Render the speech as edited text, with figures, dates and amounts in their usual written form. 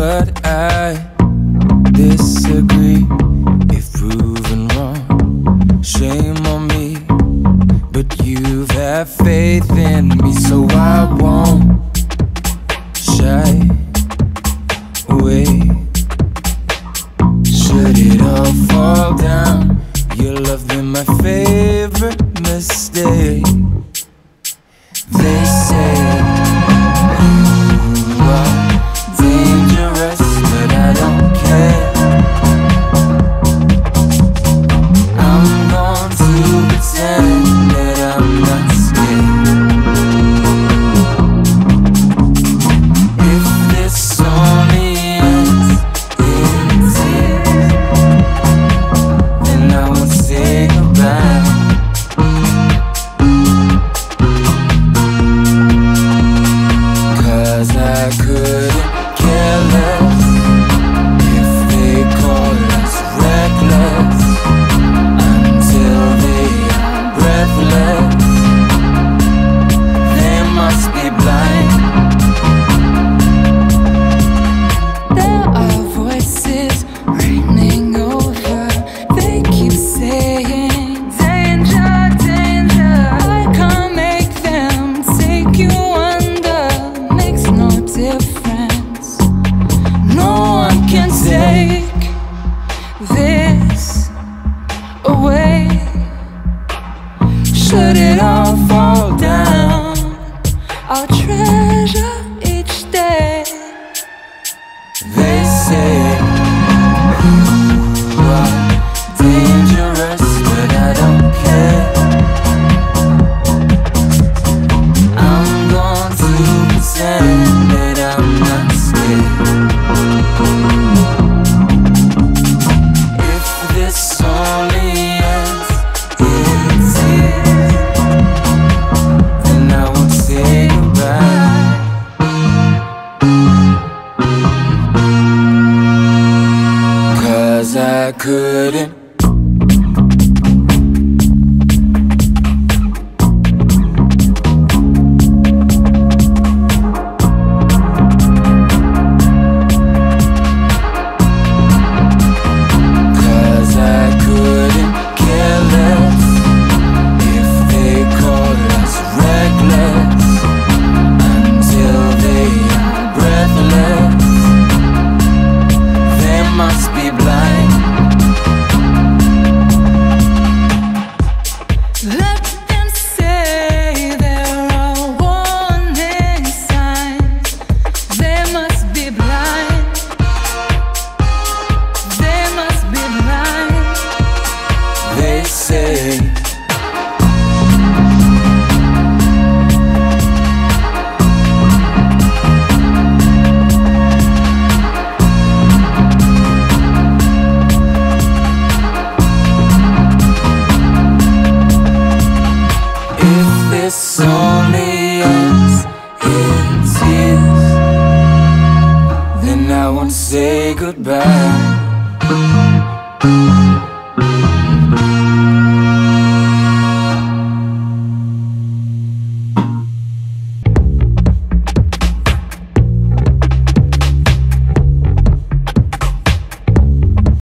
but I disagree. If proven wrong, shame on me, but you've had faith in me, so I won't shy away. Should it all fall down, your love been my favorite mistake. They say you are dangerous, but I don't care. I'm going to pretend that I'm not scared. If this only ends in tears, then I won't say goodbye. 'Cause I couldn't care less if they call us reckless until they are breathless. They must be blind. There are voices reigning over. They keep saying danger, danger. I can't make them take you under. Makes no difference. No one can take this away. Should it all fall down, I'll treasure each day. They say you are dangerous, but I don't care. I'm going to pretend that I'm not scared. If this only ends in tears, then I won't say goodbye. 'Cause I couldn't. Care less if they call us reckless until they are breathless. They must be blind. Let them say there are warning signs. They must be blind. They must be blind. They say if this only ends in tears, then I won't say goodbye.